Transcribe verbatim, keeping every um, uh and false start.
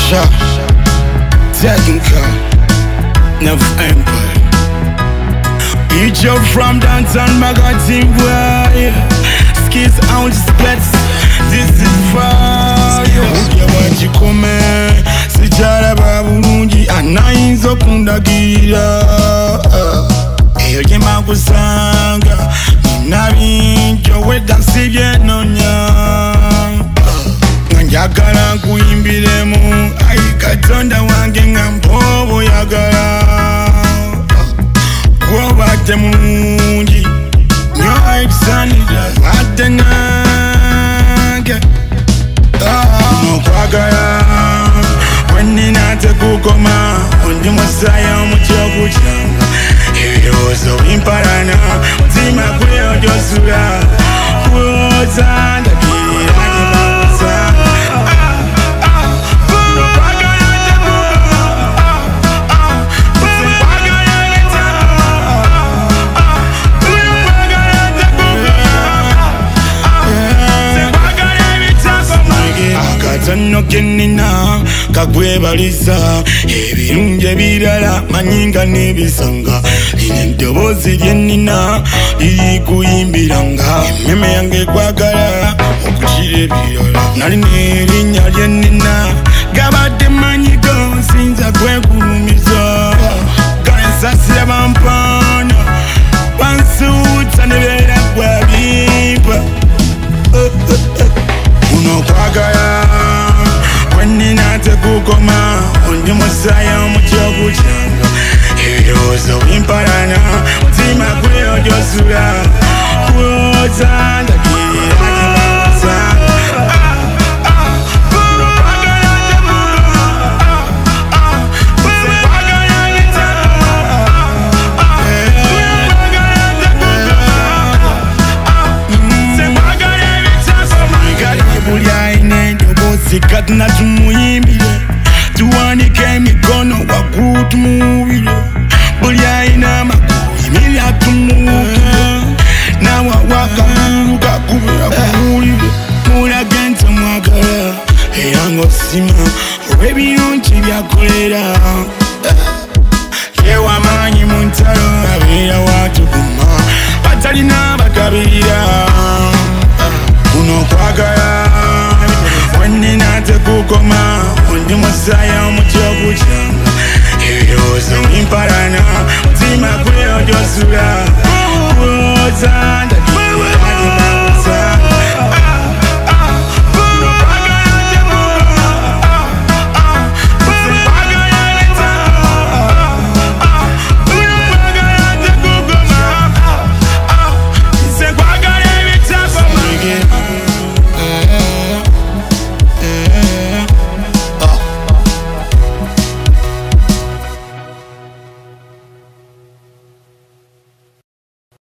Sha, Technical, Never Empire. Each up from downtown magazine, boy. Skis out splits. This is fire. Uja wajikome, sijara babulungi, anayinza okundagira. Eyo jema kusanga, nabinjo weda nsibye nonya. Njagala nkuyimbiremu, ayi Katonda wange nga mpobo yagala. Gwobadde mulungi, nyo ekisanira wadde nange. Nokwagala, wenina tekukoma, ondi musaya omuti ogukyanga. Ebirowoozo bimpalana, mutima gwe ojosula. Kuwoza ndagirira nyebakusa. Akatono kenina kagwebalisa, ebirungi ebirala manyinga n'ebisanga. Lino eddoboozi lyenina liri kuyimbiranga. Emmeme yange kwagala okukira ebirala. Nalina erinnya lyenina gabadde manyigo nsinza kwegulumiza. Kale nsasira bampaana bansuuta ne beera gwabimpa. Kuno kwagala wenina tekukoma, ondi musaya omuti ogukyanga. Ebirowoozo bimpalana, mutima gwe ojosula. Kuwoza ndagirira nyebakusa. Katina tumuyimbire, tuwanike emikono waggulu tumuwubire. Buli alina amakulu yimirira tumuwukire. Nawawaka mulu kakube akuwulire. Mulage nti omwagala era ng'osima olw'ebirungi byakolera. Yewamaanyi mu ntalo abeera watuguma, batalina bagabirira. Kuno kwagala wenina tekukoma, ondi musaya omuti ogukyanga. Ebirowoozo bimpalana, mutima gwe ojosula. Kuwoza